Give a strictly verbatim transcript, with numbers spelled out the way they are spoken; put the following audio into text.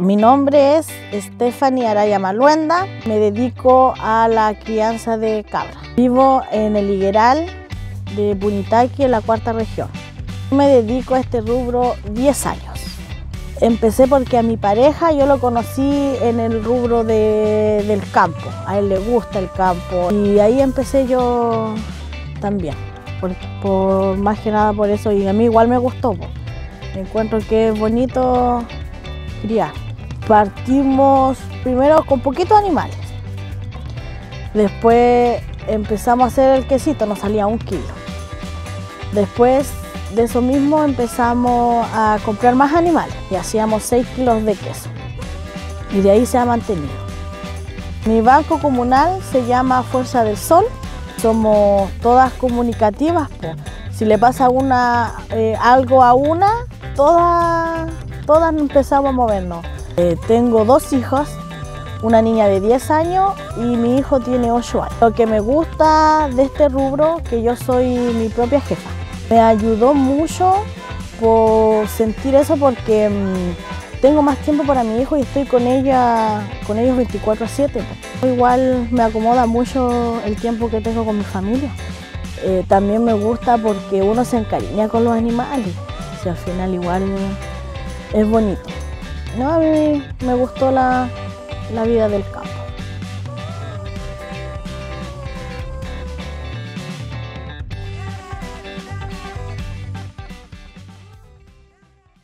Mi nombre es Stephanie Araya Maluenda, me dedico a la crianza de cabra. Vivo en el Higueral de Punitaqui, en la cuarta región. Me dedico a este rubro diez años. Empecé porque a mi pareja yo lo conocí en el rubro de, del campo, a él le gusta el campo y ahí empecé yo también, por, por, más que nada por eso, y a mí igual me gustó, pues. Encuentro que es bonito criar. Partimos primero con poquitos animales, después empezamos a hacer el quesito, nos salía un kilo. Después de eso mismo empezamos a comprar más animales y hacíamos seis kilos de queso y de ahí se ha mantenido. Mi banco comunal se llama Fuerza del Sol, somos todas comunicativas, pues. Si le pasa una, eh, algo a una, todas, todas empezamos a movernos. Eh, tengo dos hijos, una niña de diez años y mi hijo tiene ocho años. Lo que me gusta de este rubro es que yo soy mi propia jefa. Me ayudó mucho por sentir eso porque mmm, tengo más tiempo para mi hijo y estoy con ella, con ellos veinticuatro siete. Igual me acomoda mucho el tiempo que tengo con mi familia. Eh, también me gusta porque uno se encariña con los animales. O sea, al final igual es bonito. No, a mí me gustó la, la vida del campo.